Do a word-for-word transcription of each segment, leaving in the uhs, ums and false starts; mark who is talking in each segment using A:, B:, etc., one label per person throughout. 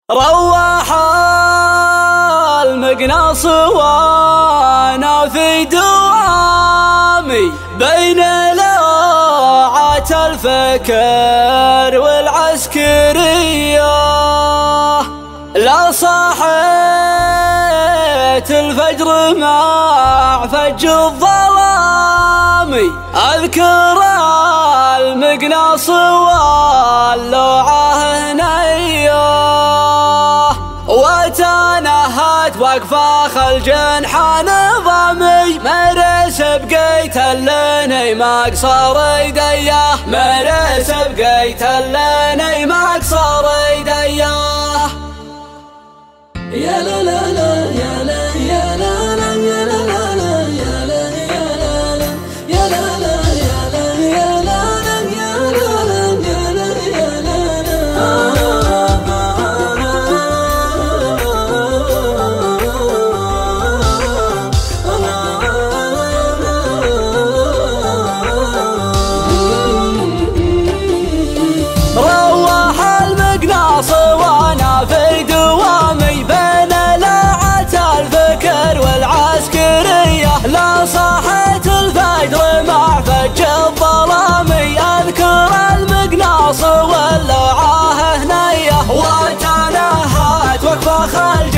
A: روح المقناص وانا في دوامي بين لوعات الفكر والعسكرية. لا صحيت الفجر مع فج الظلام، اذكر المقناص واللوعة هنيه، وتنهت وقفة خلج نظامي، مرس بقيت اللني مقصر ايديه، مرس بقيت اللني مقصر ايديه.
B: يا لا لا لا يا لا يا لا لا يا لا لا لا يا لا يا لا لا يا لا يا لا يا لا يا لا يا لا يا لا.
A: روح المقناص وانا في دوامي بين لوعة الفكر والعسكرية. لا صحيت الفجر مع فج الظلام، اذكر المقناص واللوعة هنيه، وتنهت وقفة خلج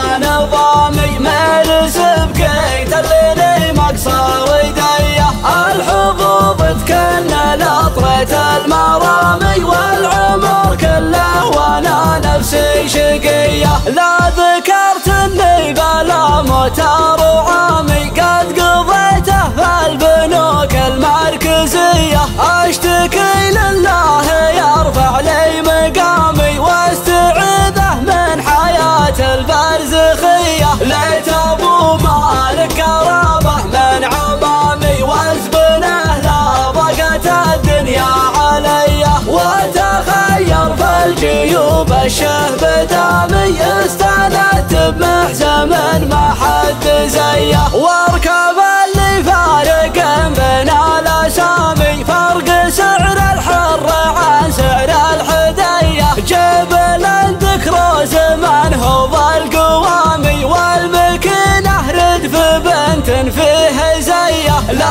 A: نظامي، مرس بقيت الليلي مقصر ايديه. الحظوظ تكنل اطرت المرامي، والعمر كله وانا نفسي شقيه. لا ذكرت اني بلا موتر وعامي قد قضيته في البنوك المركزيه، اشتكي لله يرفع لي مقامي واستعيذه من حياه البرزخيه. ليت ابو مالك قرابه من عمامي، وازبنه لا ضاقت الدنيا علي، وتخير في الجيوب الشهب دامي، استندت بمحزم ما حد زيه، واركب اللي فارق بين الاسامي، فرق سعر الحر عن سعر الحديه، جبل الذكرى زمن هو القوامي، والمكينه ردف بنت فيه زيه. لا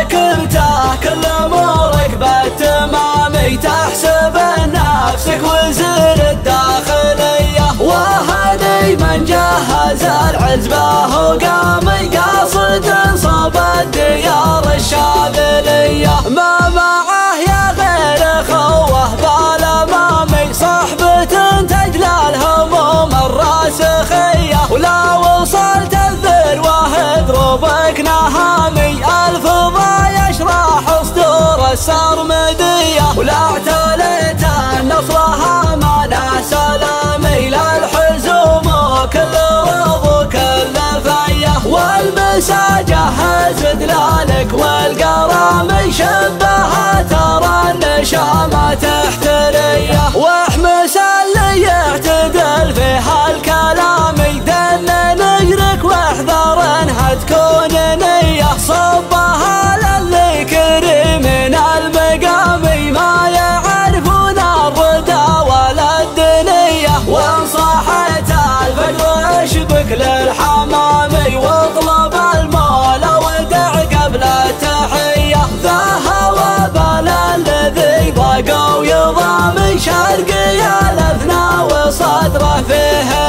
A: ركبته كل امورك بالتمامي، تحسب نفسك وزير الداخليه، وهدي من جهز العزبه وقامي، قاصد صوب الديار الشاذليه، ما معه يا غير خوه بالامامي، صحبة تجلى الهموم الراسخيه، ولا وصلت الذروه ضربك نهامي، الفضا يشرح صدور السرمديه، ولا اعتليت النصرها منع سلامي، للحزوم وكل رض وكل فيه، والمساجه زدلالك والقرامي، شبها ترى النشامه تحتريه، واحمس اللي يعتدل في هالكلامي، دن نجرك واحذر انها تكون نيه، صبها للي كريم من المقامي، ما يعرفون الردى ولا الدنيه، وان صحيت الفجر اشبك للحمامي، واطلب المولى ودع قبل التحيه، ذا هوى بلا الذي ضاق ويضامي، شرقي الاثنى وصدره فيه